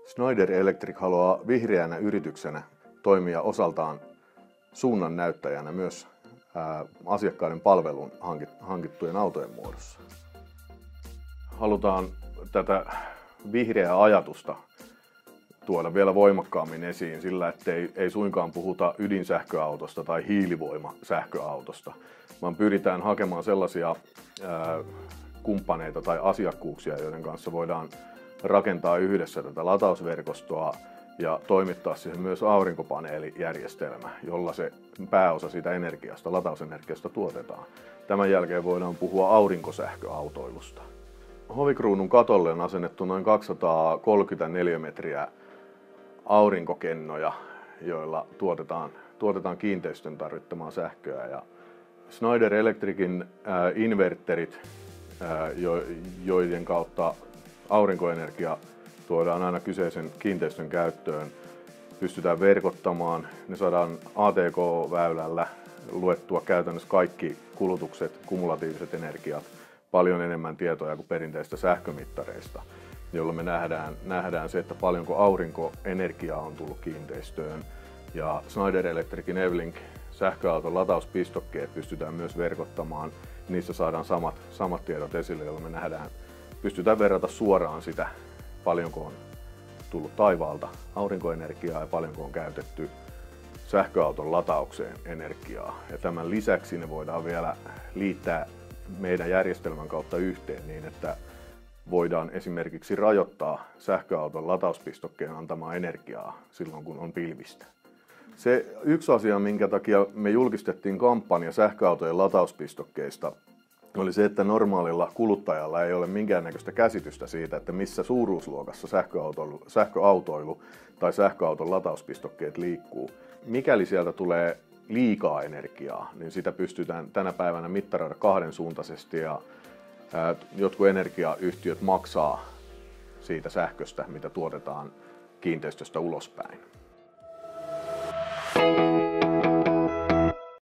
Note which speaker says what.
Speaker 1: Schneider Electric haluaa vihreänä yrityksenä toimia osaltaan suunnan näyttäjänä myös asiakkaiden palvelun hankittujen autojen muodossa. Halutaan tätä vihreää ajatusta tuoda vielä voimakkaammin esiin sillä, että ei suinkaan puhuta ydinsähköautosta tai hiilivoimasähköautosta, vaan pyritään hakemaan sellaisia kumppaneita tai asiakkuuksia, joiden kanssa voidaan rakentaa yhdessä tätä latausverkostoa ja toimittaa siihen myös aurinkopaneelijärjestelmä, jolla se pääosa siitä energiasta, latausenergiasta tuotetaan. Tämän jälkeen voidaan puhua aurinkosähköautoilusta. Hovikruunun katolle on asennettu noin 234 metriä aurinkokennoja, joilla tuotetaan kiinteistön tarvittamaa sähköä. Ja Schneider Electricin inverterit, joiden kautta aurinkoenergia tuodaan aina kyseisen kiinteistön käyttöön, pystytään verkottamaan. Ne saadaan ATK-väylällä luettua käytännössä kaikki kulutukset, kumulatiiviset energiat, paljon enemmän tietoja kuin perinteistä sähkömittareista, jolloin me nähdään se, että paljonko aurinkoenergiaa on tullut kiinteistöön. Ja Schneider Electricin Evlink sähköauton latauspistokkeet pystytään myös verkottamaan. Niissä saadaan samat tiedot esille, jolloin me pystytään verrata suoraan sitä, paljonko on tullut taivaalta aurinkoenergiaa ja paljonko on käytetty sähköauton lataukseen energiaa. Ja tämän lisäksi ne voidaan vielä liittää meidän järjestelmän kautta yhteen niin, että voidaan esimerkiksi rajoittaa sähköauton latauspistokkeen antamaa energiaa silloin, kun on pilvistä. Se yksi asia, minkä takia me julkistettiin kampanja sähköautojen latauspistokkeista, oli se, että normaalilla kuluttajalla ei ole minkäännäköistä käsitystä siitä, että missä suuruusluokassa sähköautoilu tai sähköauton latauspistokkeet liikkuu. Mikäli sieltä tulee liikaa energiaa, niin sitä pystytään tänä päivänä mittaroida kahdensuuntaisesti ja jotkut energiayhtiöt maksaa siitä sähköstä, mitä tuotetaan kiinteistöstä ulospäin.